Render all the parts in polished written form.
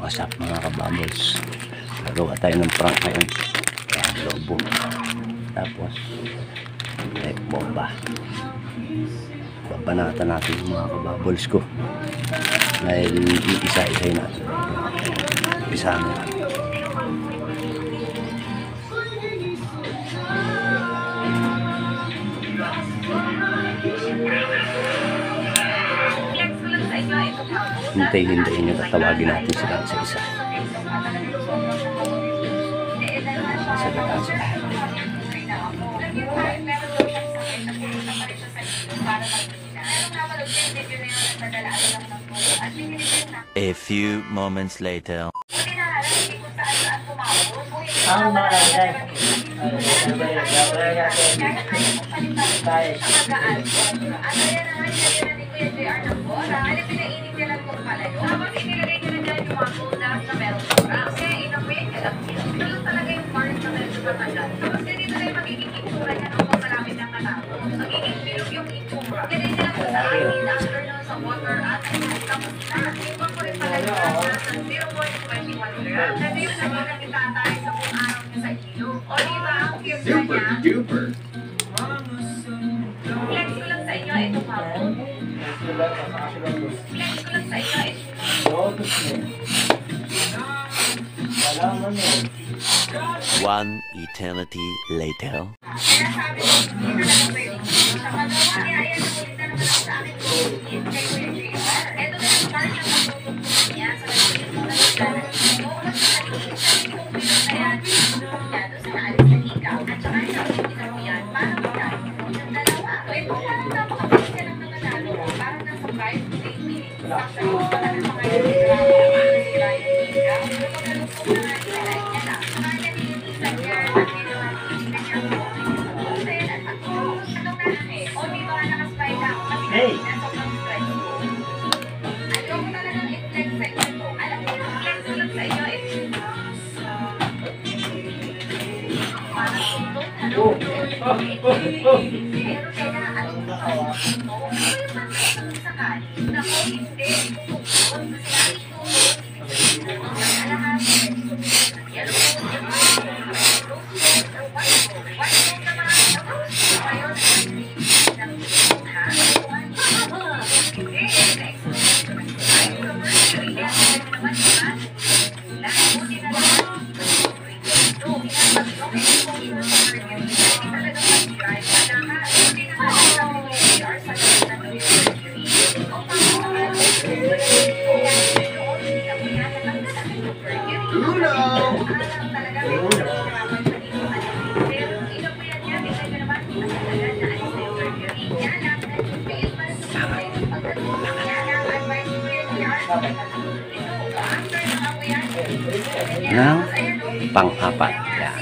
What's up mga kabubbles? Gagawa tayo ng prank ngayon. Ayan, lobo. Tapos type bomba. Babanatan natin yung mga kabubbles ko. Dahil iisa-isay natin. Isa na. Hintay-hintayin nyo, tatawagin natin sila sa isa. Sagutan sila. A few moments later. Super duper. Flex ko lang sa inyo ito, Pao. Flex ko lang sa inyo ito. One eternity later. Kaya sabi ko, hindi na lang pwede. Sa magawa niya, ayan, nakulit na naman sa akin ko. Kay Kuya JR. Ito na yung part na matutupos niya sa nagsisit mo na siya. Oo, mas naliit sa itong bilog na yan. Yan, doon sa naalis na ikaw. At saka sabihin mo yan, parang yan. Yung dalawa. Ito parang napakabilis ka lang na manalo. Parang nasa 5 to 8 minutes. Actually, wala na mga yung drama. Sila yung ikaw. Pero magalukong na nga nila. Yan lang. Kaya nililisan niya. At ginawa niya niya po. Hotel at ako. Anong nanay? O di ba nakaspy lang? Kasi na sobrang stressful. Ayaw ko talagang i-flex sa inyo. Alam mo yung flex ko lang sa inyo. Parang suntok. Pero kaya anong nakawa? Oo, pero yung manasang sakali. Nako, hindi. Susunod. Kasi susunod. Alahas. Yan po. Ng pang-apat. Yan.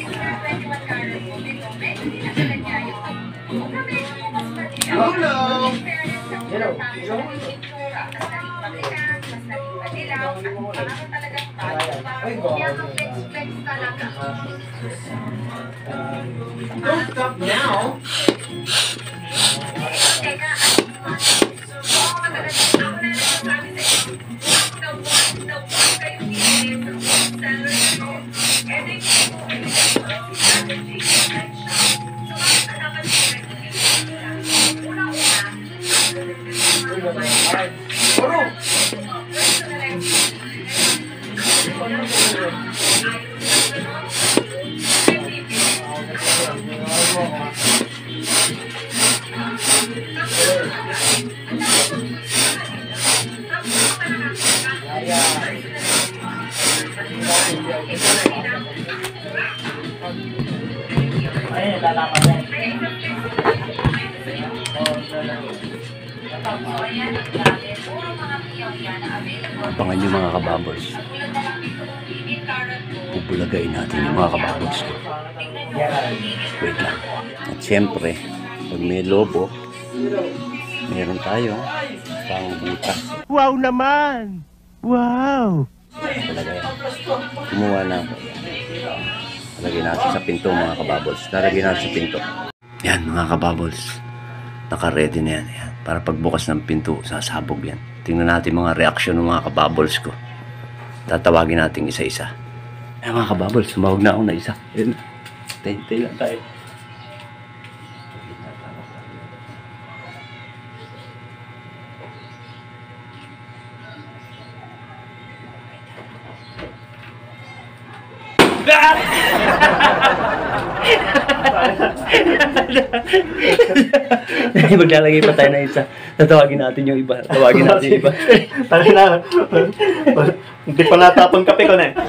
Don't stop now. Abangan nyo mga kabubbles. Pupulagayin natin yung mga kabubbles ko. Wait lang. At syempre, pag may lobo, meron tayong pangbutas. Wow naman! Wow! Talaga yan. Kumuha na ako. Lalagyan natin sa pinto mga kabubbles. Lalagyan natin sa pinto. Yan mga kabubbles. Naka-ready na yan. Yan. Para pagbukas ng pinto, sasabog yan. Tingnan natin mga reaksyon ng mga kabubbles ko. Tatawagin natin isa-isa. Ay mga kababol, sumawag na ako na isa. Ayun. Hintay lang tayo. Maglalagay pa tayo na isa. Tatawagin natin yung iba. Tawagin natin yung iba. Tangin na. Hindi pa natapon kape ko na eh.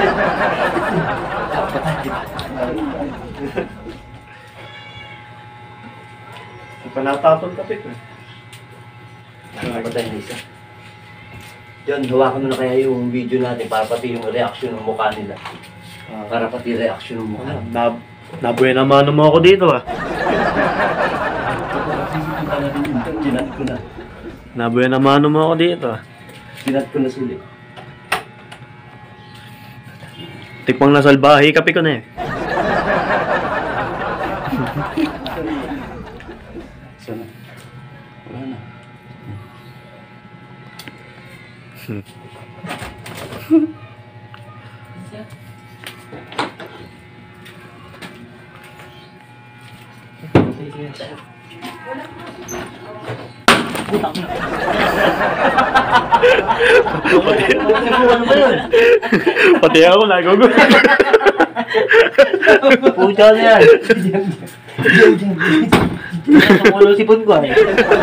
Hindi pa natapon kape ko eh. Patay na isa. Yun, hawakan mo na kaya yung video natin para pati yung reaction ng mukha nila. Para pati reaction ng mukha. Nabuhay na mano mo ako dito ah. Sinat ko na. Nabuhay na mano mo ako dito ah. Sinat ko na sila. Tikpang nasalbahe, kape ko na eh. Sana. Wala na. Pati ako nagugulo. Pucha na yan. Nakulo si Pun ko eh.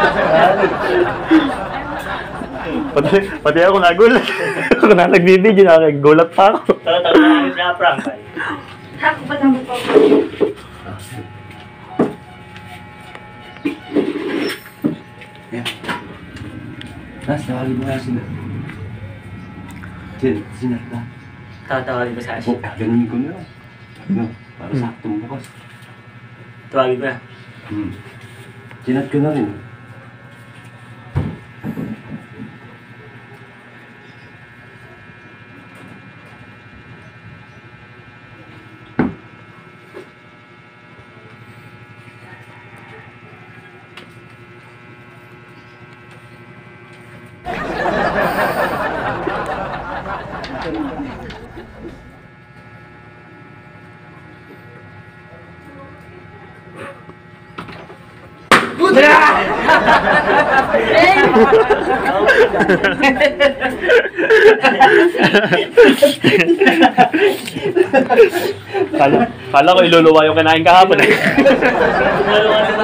Pati ako nagulat. Ako na nagbibideo na gulat pa ako. Tagal na kami pinaprank. Hak ba naman po? Yan. Nas, tawagin mo nga sila. Sinat na. Tatawagin ko sa Oh, ganun ko na. Ano? Para saktong bukas. Tawagin ko na. Sinat ko na rin. Kala ko iluluwa yung kinain kahapon eh.